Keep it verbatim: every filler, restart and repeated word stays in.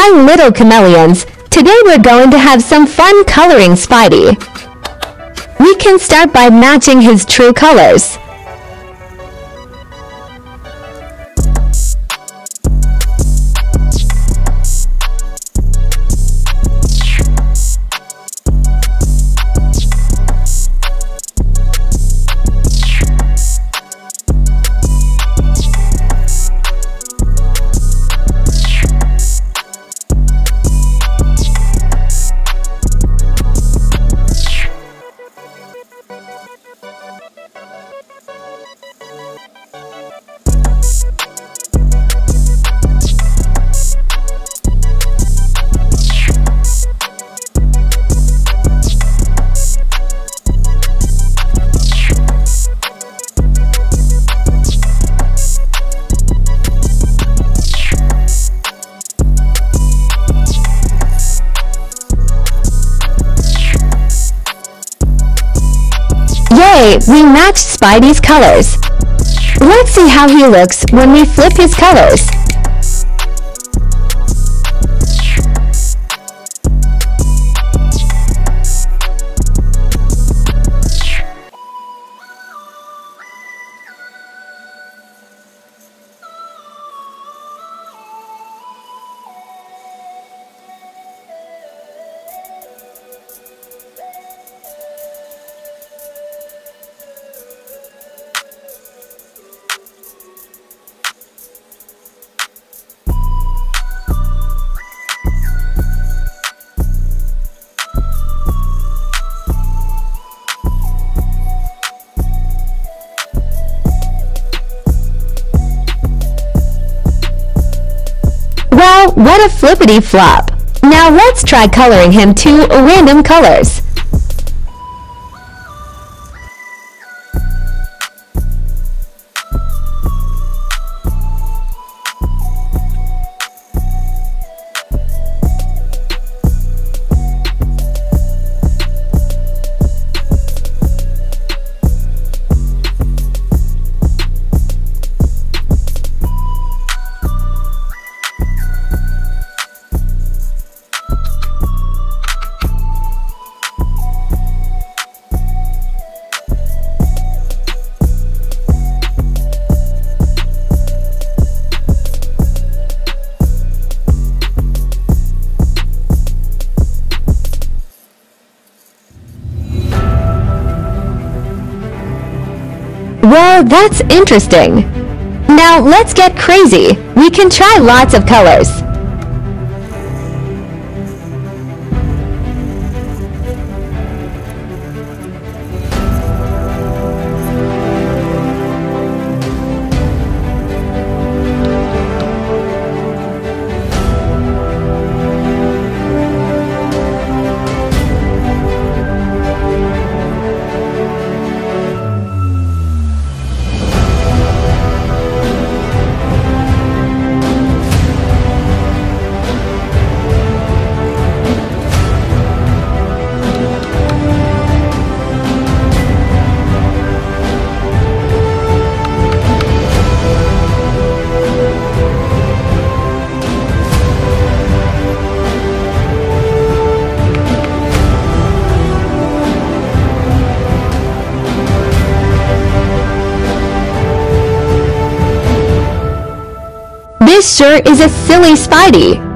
Hi little chameleons, today we're going to have some fun coloring Spidey. We can start by matching his true colors. Yay! We matched Spidey's colors. Let's see how he looks when we flip his colors. Well, what a flippity-flop! Now let's try coloring him two random colors. Well, that's interesting. Now let's get crazy. We can try lots of colors. This sure is a silly Spidey.